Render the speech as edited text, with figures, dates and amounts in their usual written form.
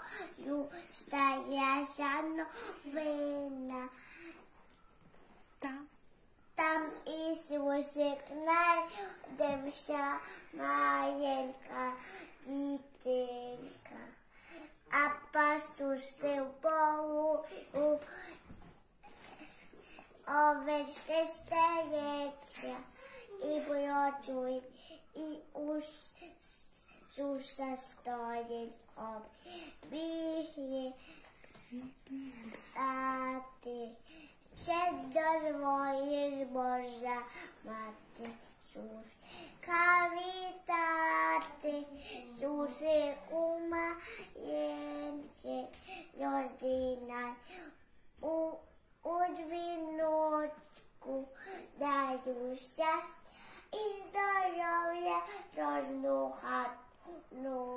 стається новина. Там Ісусик народився, маленька дитинка, а пастушки в полу овечки стається, і бродять, і Ісуса стоїть обіє тати. Ще дозволиш, Божа мати, вітати, Ісусику маленький, роздинай у дзвіночку, даю щастя і здоров'я, кожну хату